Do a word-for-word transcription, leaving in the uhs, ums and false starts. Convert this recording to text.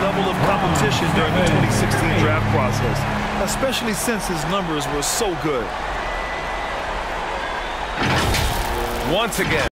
level of competition during the twenty sixteen draft process, especially since his numbers were so good. Once again.